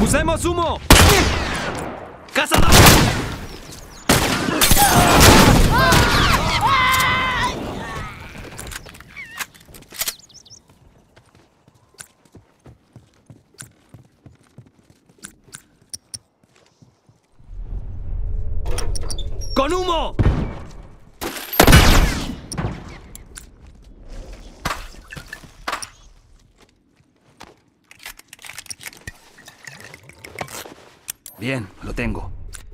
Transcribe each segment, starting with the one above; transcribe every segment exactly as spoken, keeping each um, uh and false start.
¡Usemos humo! ¡Cazador! ¡Con humo! Bien, lo tengo.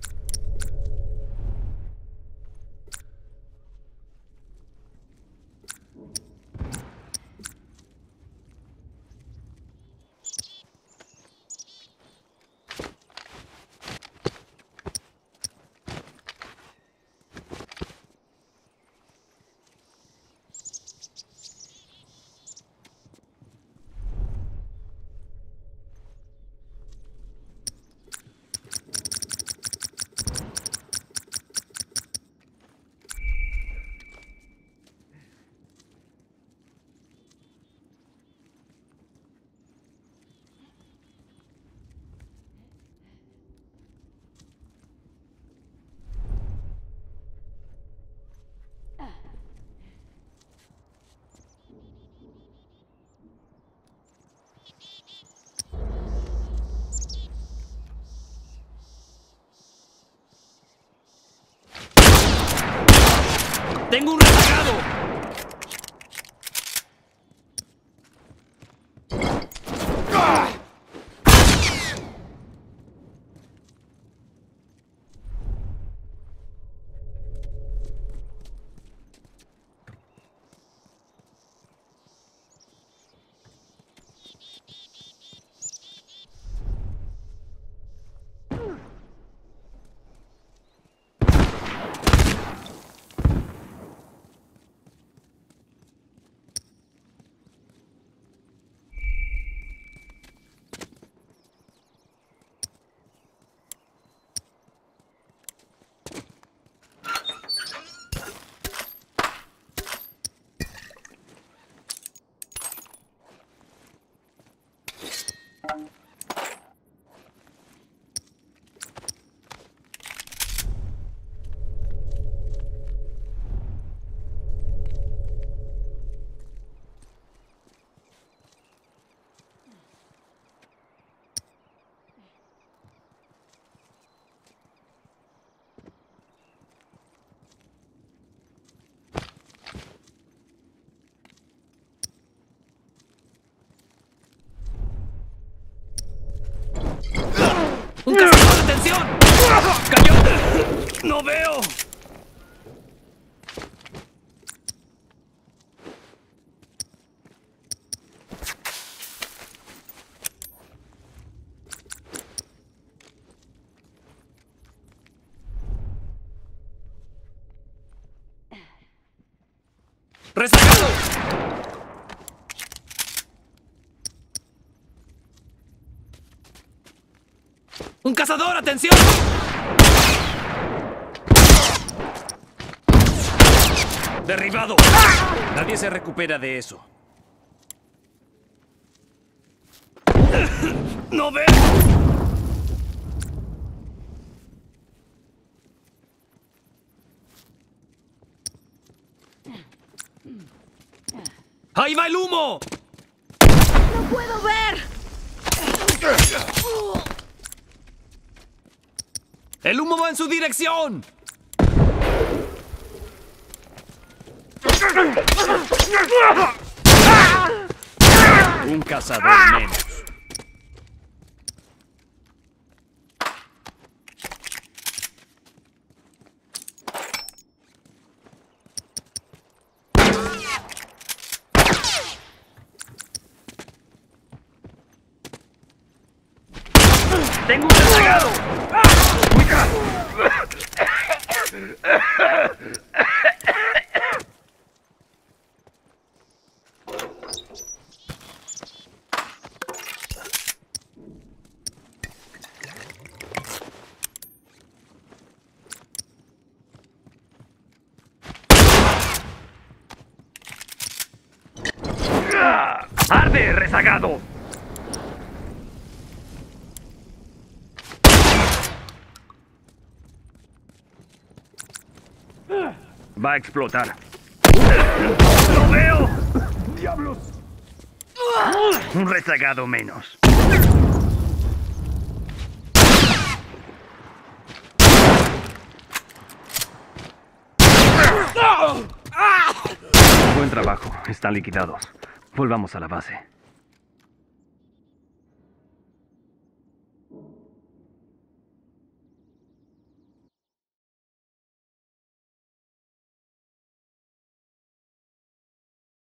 ¡Tengo un rezagado! ¡Un cazador! ¡Atención! ¡Cayó! ¡No veo! ¡Rezagado! ¡Un cazador! ¡Atención! ¡Derribado! Nadie se recupera de eso. ¡No veo! ¡Ahí va el humo! ¡No puedo ver! ¡El humo va en su dirección! Un cazador menos. ¡Tengo un rezagado! ¡Arde, rezagado! Va a explotar. ¡Lo veo! ¡Diablos! Un rezagado menos. Buen trabajo. Están liquidados. Volvamos a la base.